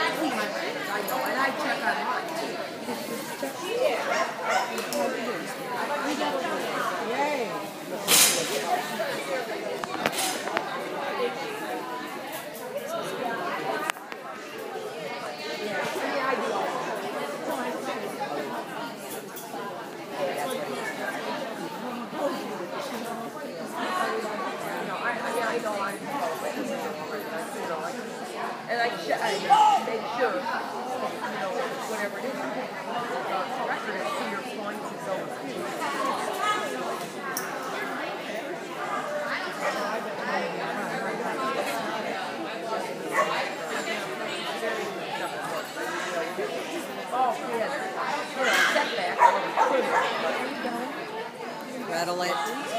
clean my records, I know, and I check online too. Yay! I do all that. I know I and I make sure, whatever it is, record is to your points and so Rattle it.